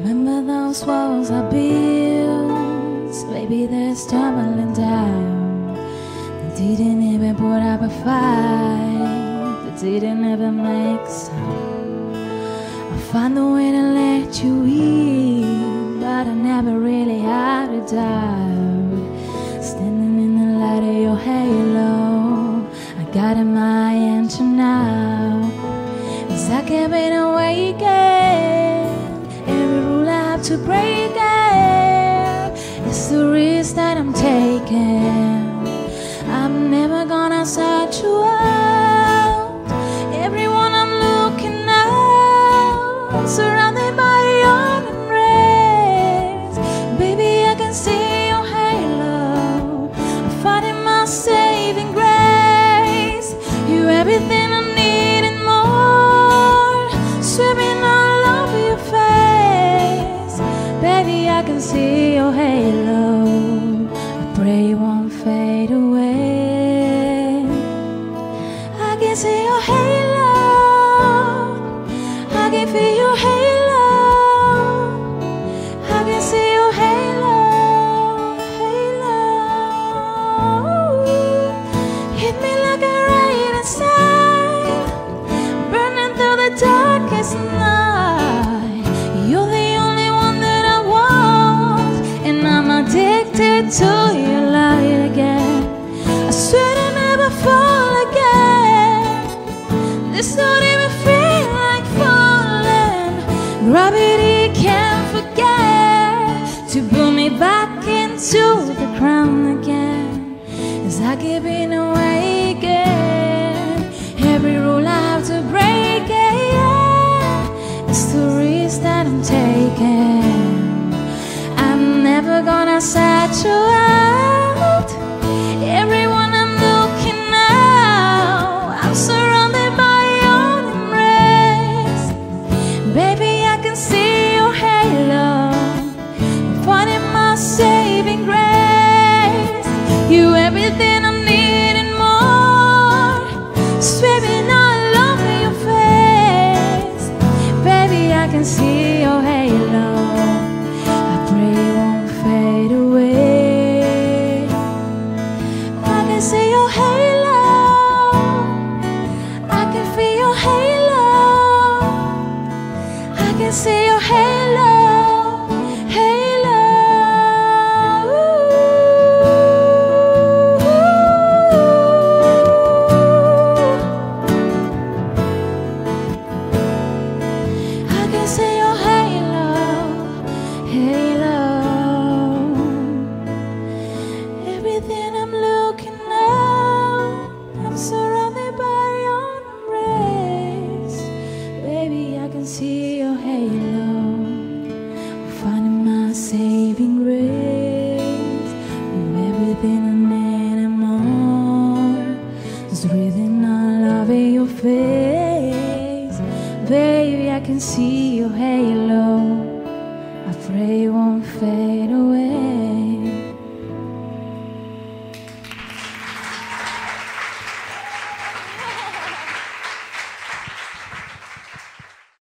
Remember those walls I built? Baby, they're tumbling down. They didn't even put up a fight. They didn't even make a sound. I found a way to let you in, but I never really had a doubt. Standing in the light of your halo, I got in my answer now. As I kept it awake, every rule I have to break it. It's the risk that I'm taking. I'm never gonna search you out. Everyone I'm looking at, surrounded by your embrace. Baby, I can see your halo. I'm finding my saving grace. You're everything I need and more. Swimming all over your face. Baby, I can see your halo. I pray it won't fade away. I can see your halo. I can feel your halo. I can see your halo. Halo. Hit me like a rain inside, burning through the darkest night. You're the only one that I want, and I'm addicted to your light again. I swear to never fall again. This don't even feel like falling. Gravity can't forget to pull me back into the ground again. As I keep it away again, every rule I have to break it. It's the risk that I'm taking. I'm never gonna set you out. Everyone I'm looking at, I'm surrounded by your embrace. Baby, I can see your halo. I'm finding my saving grace. You everything I need and more. Swimming all over your face. Baby, I can see your halo. I pray it won't fade away. I can see your halo. I can feel your halo. I can see your halo. Halo. I can see your halo. Halo. Everything I'm looking at, I'm surrounded by your embrace. Baby, I can see your halo. I'm finding my saving grace. You're everything I need and more. Just breathing all over your face. Baby, I can see your halo. I pray it won't fade away.